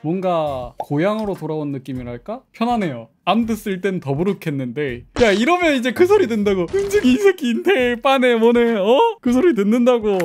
뭔가 고향으로 돌아온 느낌이랄까? 편하네요. 암드 쓸 땐 더부룩했는데 야 이러면 이제 그 소리 듣는다고. 은중이 이 새끼 인텔 빠네 뭐네 그 소리 듣는다고.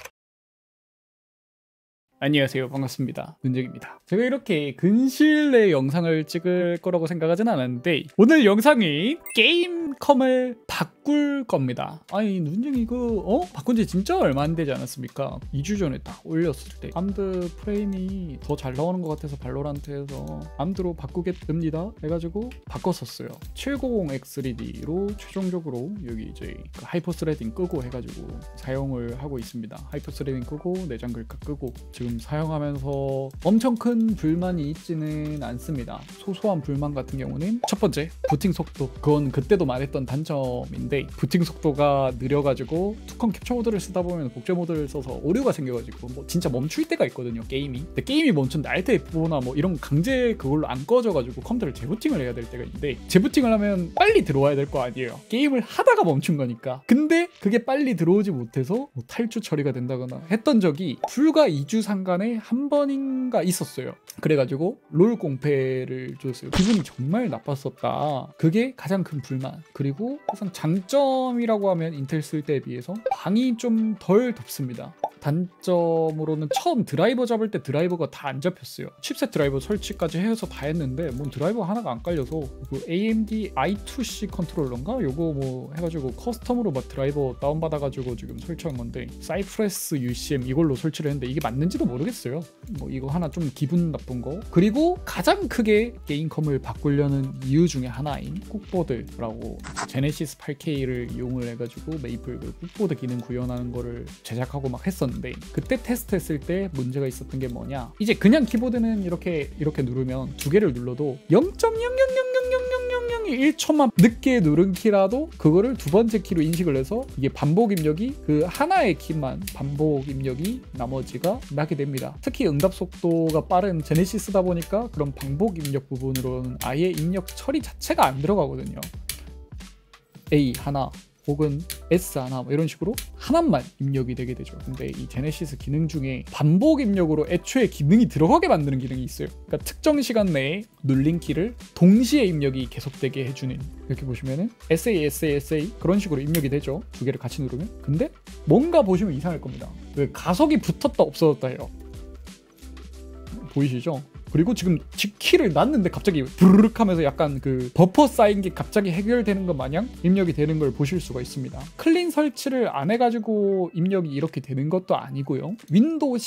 안녕하세요, 반갑습니다. 은정입니다. 제가 이렇게 근시일 내에 영상을 찍을 거라고 생각하진 않았는데 오늘 영상이 게임컴을 바꿀 겁니다. 아니 은정이 이거 바꾼 지 진짜 얼마 안 되지 않았습니까? 2주 전에 딱 올렸을 때 암드 프레임이 더 잘 나오는 것 같아서 발로란트에서 암드로 바꾸겠습니다 해가지고 바꿨었어요. 790X3D로 최종적으로 여기 이제 그 하이퍼 스레딩 끄고 해가지고 사용을 하고 있습니다. 하이퍼 스레딩 끄고 내장 글카 끄고 지금 사용하면서 엄청 큰 불만이 있지는 않습니다. 소소한 불만 같은 경우는 첫 번째, 부팅 속도. 그건 그때도 말했던 단점인데 부팅 속도가 느려가지고 투컴 캡처 모드를 쓰다 보면 복제 모드를 써서 오류가 생겨가지고 뭐 진짜 멈출 때가 있거든요, 게임이. 근데 게임이 멈춘데 알트 F4나 뭐 이런 강제 그걸로 안 꺼져가지고 컴퓨터를 재부팅을 해야 될 때가 있는데 재부팅을 하면 빨리 들어와야 될 거 아니에요. 게임을 하다가 멈춘 거니까. 근데 그게 빨리 들어오지 못해서 뭐 탈주 처리가 된다거나 했던 적이 불과 2주 상간에 한 번인가 있었어요. 그래가지고 롤 공패를 줬어요. 기분이 정말 나빴었다. 그게 가장 큰 불만. 그리고 항상 장점이라고 하면 인텔 쓸 때에 비해서 방이 좀 덜 덥습니다. 단점으로는 처음 드라이버 잡을 때 드라이버가 다 안 잡혔어요. 칩셋 드라이버 설치까지 해서 다 했는데 뭐 드라이버 하나가 안 깔려서 그 AMD I2C 컨트롤러인가? 요거 뭐 해가지고 커스텀으로 막 드라이버 다운받아가지고 지금 설치한 건데 사이프레스 UCM 이걸로 설치를 했는데 이게 맞는지도 모르겠어요. 뭐 이거 하나 좀 기분 나쁜 거. 그리고 가장 크게 게임컴을 바꾸려는 이유 중에 하나인 쿡보드라고 제네시스 8K를 이용을 해가지고 메이플 그 쿡보드 기능 구현하는 거를 제작하고 막 했었는데 그때 테스트했을 때 문제가 있었던 게 뭐냐, 이제 그냥 키보드는 이렇게 누르면 두 개를 눌러도 0.0000001초만 늦게 누른 키라도 그거를 두 번째 키로 인식을 해서 이게 반복 입력이 그 하나의 키만 반복 입력이 나머지가 나게 됩니다. 특히 응답 속도가 빠른 제네시스다 보니까 그런 반복 입력 부분으로는 아예 입력 처리 자체가 안 들어가거든요. A 하나 혹은 S 하나 뭐 이런 식으로 하나만 입력이 되게 되죠. 근데 이 제네시스 기능 중에 반복 입력으로 애초에 기능이 들어가게 만드는 기능이 있어요. 그러니까 특정 시간 내에 눌린 키를 동시에 입력이 계속되게 해주는, 이렇게 보시면은 SA 그런 식으로 입력이 되죠. 두 개를 같이 누르면. 근데 뭔가 보시면 이상할 겁니다. 왜 가속이 붙었다 없어졌다 해요. 보이시죠? 그리고 지금 키를 놨는데 갑자기 부르륵 하면서 약간 그 버퍼 쌓인 게 갑자기 해결되는 것 마냥 입력이 되는 걸 보실 수가 있습니다. 클린 설치를 안 해가지고 입력이 이렇게 되는 것도 아니고요. 윈도우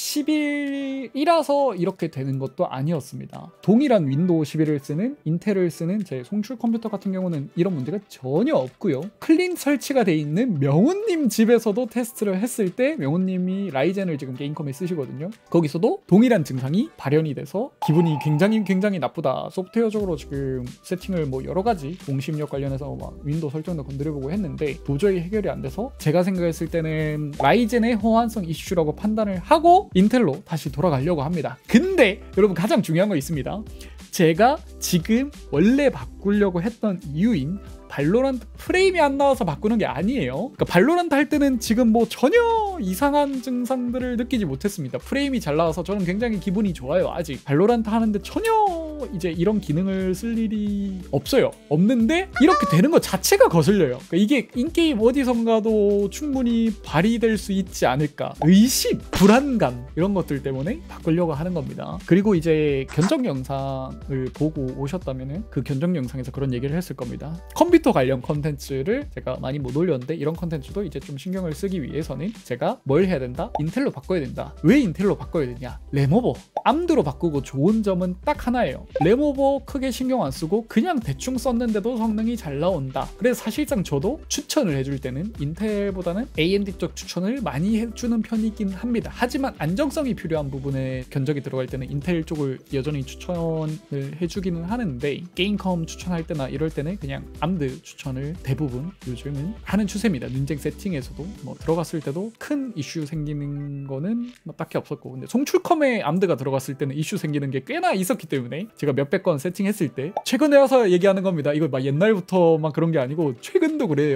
11이라서 이렇게 되는 것도 아니었습니다. 동일한 윈도우 11을 쓰는 인텔을 쓰는 제 송출 컴퓨터 같은 경우는 이런 문제가 전혀 없고요. 클린 설치가 돼 있는 명훈님 집에서도 테스트를 했을 때 명훈님이 라이젠을 지금 게임컴에 쓰시거든요. 거기서도 동일한 증상이 발현이 돼서 기분이 굉장히 나쁘다. 소프트웨어적으로 지금 세팅을 뭐 여러 가지 동시입력 관련해서 막 윈도우 설정도 건드려보고 했는데 도저히 해결이 안 돼서 제가 생각했을 때는 라이젠의 호환성 이슈라고 판단을 하고 인텔로 다시 돌아가려고 합니다. 근데 여러분 가장 중요한 거 있습니다. 제가 지금 원래 바꾸려고 했던 이유인 발로란트 프레임이 안 나와서 바꾸는 게 아니에요. 그러니까 발로란트 할 때는 지금 뭐 전혀 이상한 증상들을 느끼지 못했습니다. 프레임이 잘 나와서 저는 굉장히 기분이 좋아요. 아직 발로란트 하는데 전혀 이제 이런 기능을 쓸 일이 없어요. 없는데 이렇게 되는 것 자체가 거슬려요. 그러니까 이게 인게임 어디선가도 충분히 발휘될 수 있지 않을까, 의심, 불안감 이런 것들 때문에 바꾸려고 하는 겁니다. 그리고 이제 견적 영상을 보고 오셨다면은 그 견적 영상에서 그런 얘기를 했을 겁니다. 컴퓨터 관련 컨텐츠를 제가 많이 못 올렸는데 이런 컨텐츠도 이제 좀 신경을 쓰기 위해서는 제가 뭘 해야 된다? 인텔로 바꿔야 된다. 왜 인텔로 바꿔야 되냐? 램오버. 암드로 바꾸고 좋은 점은 딱 하나예요. 램오버 크게 신경 안 쓰고 그냥 대충 썼는데도 성능이 잘 나온다. 그래서 사실상 저도 추천을 해줄 때는 인텔보다는 AMD 쪽 추천을 많이 해주는 편이긴 합니다. 하지만 안정성이 필요한 부분에 견적이 들어갈 때는 인텔 쪽을 여전히 추천을 해주기는 하는데 게임컴 추천할 때나 이럴 때는 그냥 암드 추천을 대부분 요즘은 하는 추세입니다. 눈쟁 세팅에서도 뭐 들어갔을 때도 큰 이슈 생기는 거는 뭐 딱히 없었고, 근데 송출컴에 암드가 들어갔을 때는 이슈 생기는 게 꽤나 있었기 때문에 제가 몇백 건 세팅했을 때 최근에 와서 얘기하는 겁니다. 이거 막 옛날부터 막 그런 게 아니고 최근도 그래요.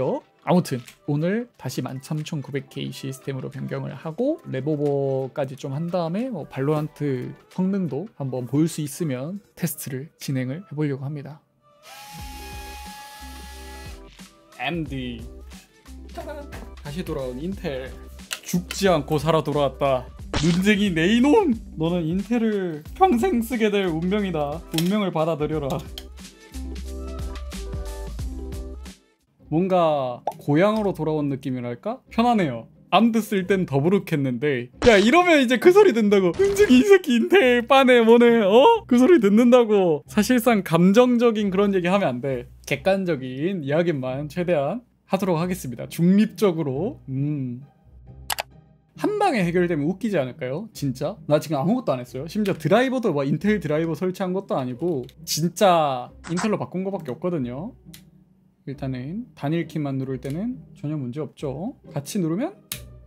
아무튼 오늘 다시 13900K 시스템으로 변경을 하고 레보버까지 좀 한 다음에 발로란트 성능도 한번 보일 수 있으면 테스트를 진행을 해보려고 합니다. AMD 다시 돌아온 인텔, 죽지 않고 살아 돌아왔다. 눈쟁이 내 이놈! 너는 인텔을 평생 쓰게 될 운명이다. 운명을 받아들여라. 뭔가 고향으로 돌아온 느낌이랄까? 편하네요. 암드 쓸 땐 더부룩했는데, 야 이러면 이제 그 소리 듣는다고. 눈쟁이 이 새끼 인텔 빠네 뭐네 그 소리 듣는다고. 사실상 감정적인 그런 얘기 하면 안 돼. 객관적인 이야기만 최대한 하도록 하겠습니다. 중립적으로. 한 방에 해결되면 웃기지 않을까요? 진짜? 나 지금 아무것도 안 했어요. 심지어 드라이버도 막 인텔 드라이버 설치한 것도 아니고 진짜 인텔로 바꾼 거밖에 없거든요. 일단은 단일 키만 누를 때는 전혀 문제 없죠. 같이 누르면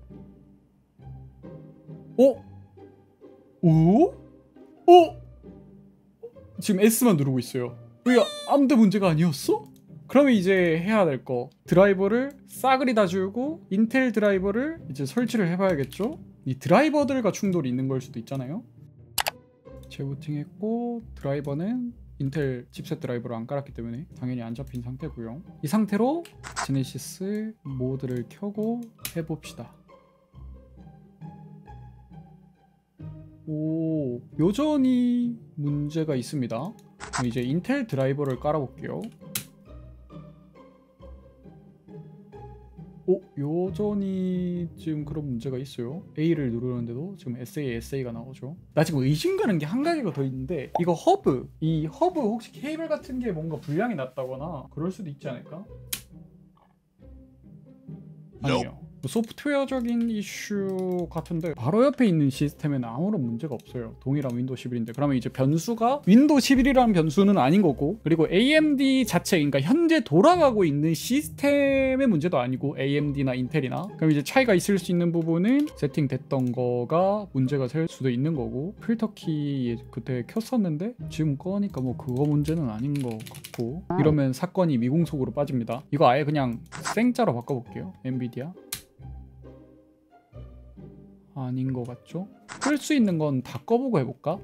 지금 S만 누르고 있어요. 이게 암드 문제가 아니었어? 그러면 이제 해야 될 거, 드라이버를 싸그리 다 지우고 인텔 드라이버를 이제 설치를 해봐야겠죠? 이 드라이버들과 충돌이 있는 걸 수도 있잖아요. 재부팅했고 드라이버는 인텔 칩셋 드라이버를 안 깔았기 때문에 당연히 안 잡힌 상태고요. 이 상태로 제네시스 모드를 켜고 해봅시다. 오, 여전히 문제가 있습니다. 이제 인텔 드라이버를 깔아볼게요. 여전히 지금 그런 문제가 있어요. A를 누르는데도 지금 SA가 나오죠. 나 지금 의심 가는 게 한 가지가 더 있는데, 이거 허브, 이 허브 혹시 케이블 같은 게 뭔가 불량이 났다거나 그럴 수도 있지 않을까? 아니요. 소프트웨어적인 이슈 같은데 바로 옆에 있는 시스템에는 아무런 문제가 없어요. 동일한 윈도우 11인데 그러면 이제 변수가 윈도우 11이라는 변수는 아닌 거고, 그리고 AMD 자체, 그러니까 현재 돌아가고 있는 시스템의 문제도 아니고 AMD나 인텔이나, 그럼 이제 차이가 있을 수 있는 부분은 세팅됐던 거가 문제가 될 수도 있는 거고, 필터키 그때 켰었는데 지금 꺼니까 뭐 그거 문제는 아닌 것 같고, 이러면 사건이 미궁속으로 빠집니다. 이거 아예 그냥 생짜로 바꿔볼게요. 엔비디아 아닌 것 같죠? 끌 수 있는 건 다 꺼보고 해볼까?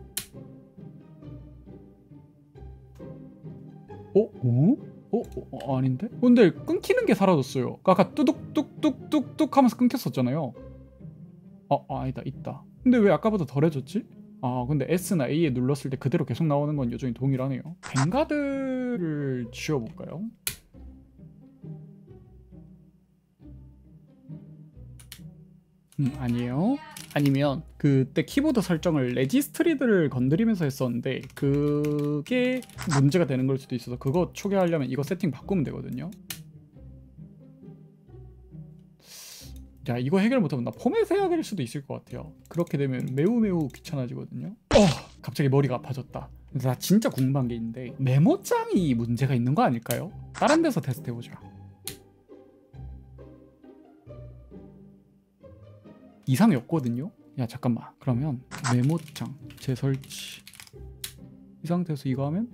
아닌데? 근데 끊기는 게 사라졌어요. 아까 뚜둑뚝뚝뚝뚝 하면서 끊겼었잖아요. 아니다, 있다. 근데 왜 아까보다 덜해졌지? 근데 S나 A에 눌렀을 때 그대로 계속 나오는 건 여전히 동일하네요. 뱅가드를 지워볼까요? 아니에요. 아니면 그때 키보드 설정을 레지스트리들을 건드리면서 했었는데 그게 문제가 되는 걸 수도 있어서, 그거 초기화하려면 이거 세팅 바꾸면 되거든요. 야, 이거 해결 못하면 나 포맷 해야 될 수도 있을 것 같아요. 그렇게 되면 매우 귀찮아지거든요. 갑자기 머리가 아파졌다. 나 진짜 궁금한 게 있는데, 메모장이 문제가 있는 거 아닐까요? 다른 데서 테스트해보자. 이상이 없거든요. 야 잠깐만, 그러면 메모장 재설치, 이 상태에서 이거 하면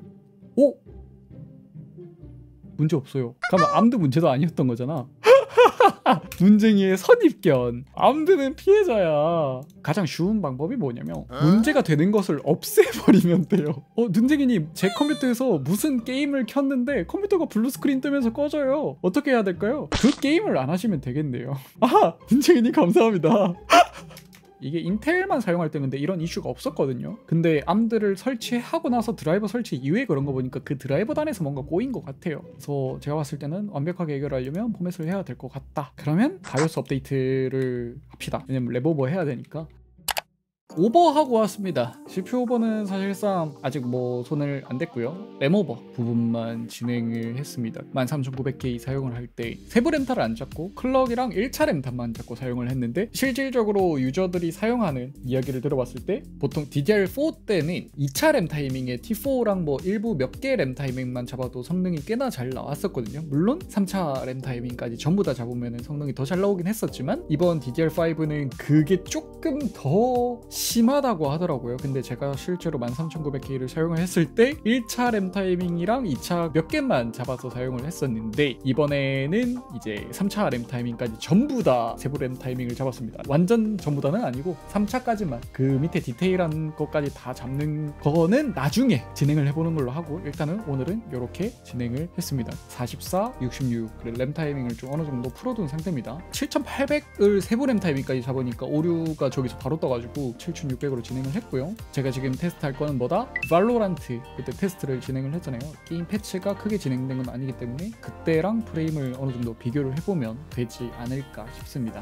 문제 없어요. 그러면 암드 문제도 아니었던 거잖아. 눈쟁이의 선입견. 암드는 피해자야. 가장 쉬운 방법이 뭐냐면 문제가 되는 것을 없애버리면 돼요. 눈쟁이님, 제 컴퓨터에서 무슨 게임을 켰는데 컴퓨터가 블루스크린 뜨면서 꺼져요. 어떻게 해야 될까요? 그 게임을 안 하시면 되겠네요. 눈쟁이님 감사합니다. 이게 인텔만 사용할 때 근데 이런 이슈가 없었거든요. 근데 암드를 설치하고 나서 드라이버 설치 이후에 그런 거 보니까 그 드라이버 단에서 뭔가 꼬인 것 같아요. 그래서 제가 봤을 때는 완벽하게 해결하려면 포맷을 해야 될 것 같다. 그러면 바이오스 업데이트를 합시다. 왜냐면 레보버 해야 되니까. 오버하고 왔습니다. CPU 오버는 사실상 아직 뭐 손을 안 댔고요. 램오버 부분만 진행을 했습니다. 13900K 사용을 할 때 세부 램타를 안 잡고 클럭이랑 1차 램타만 잡고 사용을 했는데, 실질적으로 유저들이 사용하는 이야기를 들어봤을 때 보통 DDR4 때는 2차 램 타이밍에 T4랑 뭐 일부 몇 개 램 타이밍만 잡아도 성능이 꽤나 잘 나왔었거든요. 물론 3차 램 타이밍까지 전부 다 잡으면 성능이 더 잘 나오긴 했었지만, 이번 DDR5는 그게 조금 더 심하다고 하더라고요. 근데 제가 실제로 13900K를 사용을 했을 때 1차 램 타이밍이랑 2차 몇 개만 잡아서 사용을 했었는데 이번에는 이제 3차 램 타이밍까지 전부 다 세부 램 타이밍을 잡았습니다. 완전 전부 다는 아니고 3차까지만, 그 밑에 디테일한 것까지 다 잡는 거는 나중에 진행을 해보는 걸로 하고, 일단은 오늘은 이렇게 진행을 했습니다. 44, 66 그래, 램 타이밍을 좀 어느 정도 풀어둔 상태입니다. 7800을 세부 램 타이밍까지 잡으니까 오류가 저기서 바로 떠가지고 7600으로 진행을 했고요. 제가 지금 테스트할 거는 뭐다? 발로란트 그때 테스트를 진행을 했잖아요. 게임 패치가 크게 진행된 건 아니기 때문에 그때랑 프레임을 어느 정도 비교를 해보면 되지 않을까 싶습니다.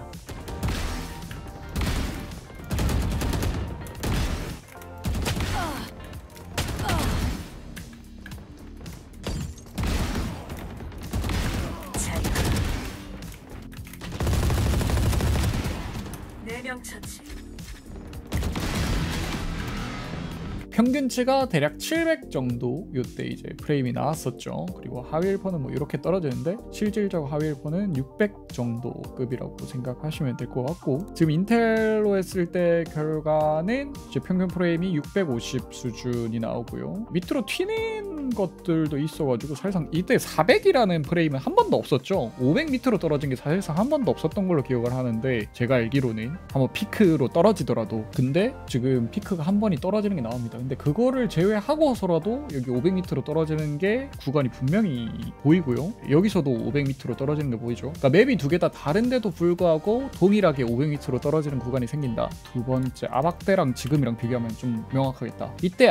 평균치가 대략 700 정도 요때 이제 프레임이 나왔었죠. 그리고 하위 1%는 뭐 이렇게 떨어지는데 실질적 하위 1%는 600 정도 급이라고 생각하시면 될 것 같고, 지금 인텔로 했을 때 결과는 이제 평균 프레임이 650 수준이 나오고요. 밑으로 튀는 것들도 있어가지고 사실상 이때 400이라는 프레임은 한 번도 없었죠. 500 밑으로 떨어진 게 사실상 한 번도 없었던 걸로 기억을 하는데, 제가 알기로는 한번 피크로 떨어지더라도, 근데 지금 피크가 한 번이 떨어지는 게 나옵니다. 근데 그거를 제외하고서라도 여기 500m로 떨어지는 게 구간이 분명히 보이고요. 여기서도 500m로 떨어지는 게 보이죠. 그러니까 맵이 두 개 다 다른데도 불구하고 동일하게 500m로 떨어지는 구간이 생긴다. 두 번째 아박대랑 지금이랑 비교하면 좀 명확하겠다. 이때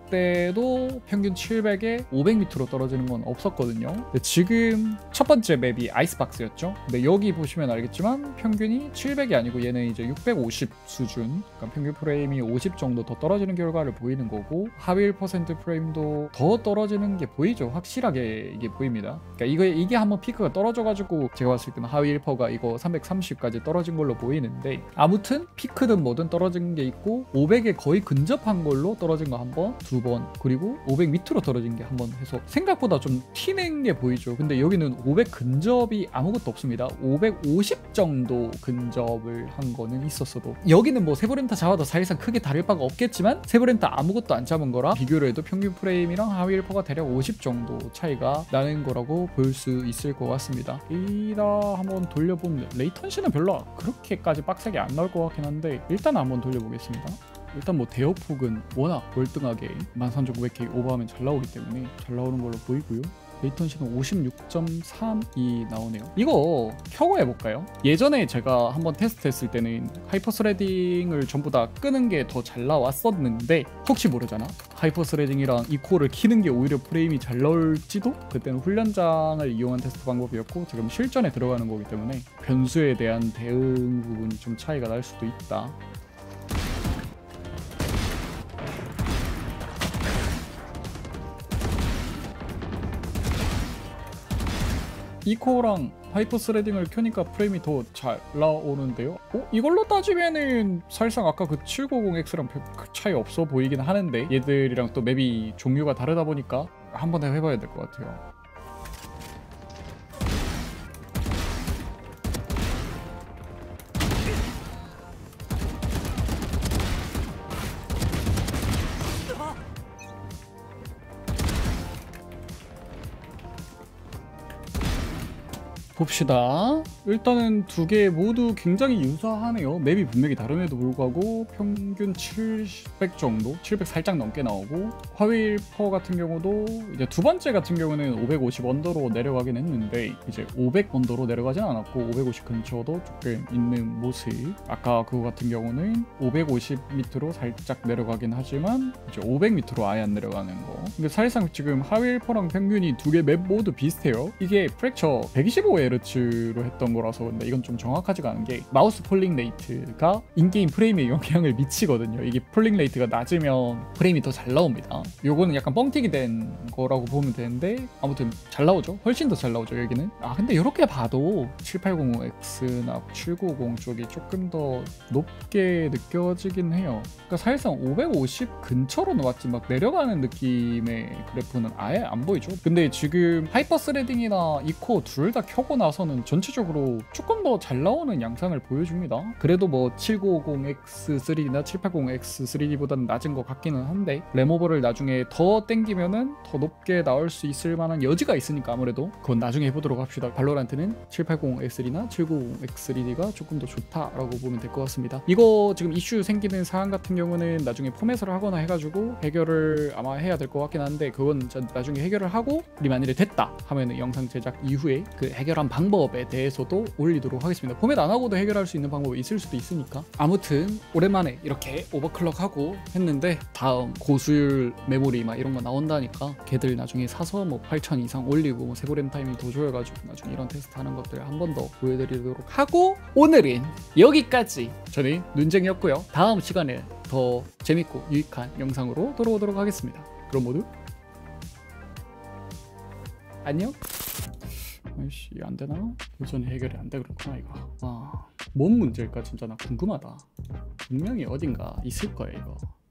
아박대도 평균 700에 500m로 떨어지는 건 없었거든요. 근데 지금 첫 번째 맵이 아이스박스였죠. 근데 여기 보시면 알겠지만 평균이 700이 아니고 얘는 이제 650 수준, 그러니까 평균 프레임이 50 정도 더 떨어지는 결과를 보이는 거고, 하위 1% 프레임도 더 떨어지는 게 보이죠. 확실하게 이게 보입니다. 그러니까 이게 한번 피크가 떨어져가지고 제가 봤을 때는 하위 1%가 이거 330까지 떨어진 걸로 보이는데, 아무튼 피크든 뭐든 떨어진 게 있고 500에 거의 근접한 걸로 떨어진 거 한 번, 두 번, 그리고 500 밑으로 떨어진 게 한 번 해서 생각보다 좀 튀는 게 보이죠. 근데 여기는 500 근접이 아무것도 없습니다. 550 정도 근접을 한 거는 있었어도, 여기는 뭐 세브렌타 잡아도 사실상 크게 다를 바가 없겠지만 세브렌타 아무것도 안 잡은 거라 비교를 해도 평균 프레임이랑 하위 1%가 대략 50 정도 차이가 나는 거라고 볼 수 있을 것 같습니다. 이다 한번 돌려보면 레이턴시는 별로 그렇게까지 빡세게 안 나올 것 같긴 한데, 일단 한번 돌려보겠습니다. 일단 뭐 대역폭은 워낙 월등하게 13900K 오버하면 잘 나오기 때문에 잘 나오는 걸로 보이고요. 레이턴시는 56.3이 나오네요. 이거 켜고 해볼까요? 예전에 제가 한번 테스트했을 때는 하이퍼스레딩을 전부 다 끄는 게 더 잘 나왔었는데, 혹시 모르잖아. 하이퍼스레딩이랑 이 코어를 키는 게 오히려 프레임이 잘 나올지도? 그때는 훈련장을 이용한 테스트 방법이었고 지금 실전에 들어가는 거기 때문에 변수에 대한 대응 부분이 좀 차이가 날 수도 있다. 이 코어랑 하이퍼 스레딩을 켜니까 프레임이 더 잘 나오는데요? 이걸로 따지면은 사실상 아까 그 790X랑 별 차이 없어 보이긴 하는데, 얘들이랑 또 맵이 종류가 다르다 보니까 한번 해봐야 될 것 같아요. 봅시다. 일단은 두 개 모두 굉장히 유사하네요. 맵이 분명히 다름에도 불구하고 평균 700 정도, 700 살짝 넘게 나오고, 하위 1% 같은 경우도 이제 두 번째 같은 경우는 550 언더로 내려가긴 했는데 이제 500 언더로 내려가진 않았고 550 근처도 조금 있는 모습. 아까 그거 같은 경우는 550 밑으로 살짝 내려가긴 하지만 이제 500 밑으로 아예 안 내려가는 거. 근데 사실상 지금 하위 1%랑 평균이 두 개 맵 모두 비슷해요. 이게 프랙처 125Hz로 했던 거라서, 근데 이건 좀 정확하지가 않은 게 마우스 폴링 레이트가 인게임 프레임에 영향을 미치거든요. 이게 폴링 레이트가 낮으면 프레임이 더 잘 나옵니다. 요거는 약간 뻥튀기 된 거라고 보면 되는데 아무튼 잘 나오죠. 훨씬 더 잘 나오죠 여기는. 근데 이렇게 봐도 780X나 790 쪽이 조금 더 높게 느껴지긴 해요. 그러니까 사실상 550 근처로 나왔지 막 내려가는 느낌은 프레임의 그래프는 아예 안 보이죠. 근데 지금 하이퍼 스레딩이나 이코어 둘 다 켜고 나서는 전체적으로 조금 더 잘 나오는 양상을 보여줍니다. 그래도 뭐 7950X3D나 780X3D보다는 낮은 것 같기는 한데 램오버를 나중에 더 땡기면은 더 높게 나올 수 있을 만한 여지가 있으니까 아무래도 그건 나중에 해보도록 합시다. 발로란트는 780X3나 790X3D가 조금 더 좋다라고 보면 될 것 같습니다. 이거 지금 이슈 생기는 사안 같은 경우는 나중에 포맷을 하거나 해가지고 해결을 아마 해야 될 것 같긴 한데 그건 나중에 해결을 하고 우리 만일에 됐다 하면은 영상 제작 이후에 그 해결한 방법에 대해서도 올리도록 하겠습니다. 포맷 안 하고도 해결할 수 있는 방법이 있을 수도 있으니까. 아무튼 오랜만에 이렇게 오버클럭하고 했는데 다음 고수율 메모리 막 이런 거 나온다니까 걔들 나중에 사서 뭐 8000 이상 올리고 뭐 세고램 타이밍 더 조여가지고 나중에 이런 테스트 하는 것들 한 번 더 보여드리도록 하고 오늘은 여기까지. 저는 눈쟁이였고요. 다음 시간에 더 재밌고 유익한 영상으로 돌아오도록 하겠습니다. 그럼 모두 안녕. 아이씨 이게 안되나? 여전히 해결이 안돼 그렇구나 이거. 와, 뭔 문제일까 진짜 나 궁금하다. 분명히 어딘가 있을 거야 이거.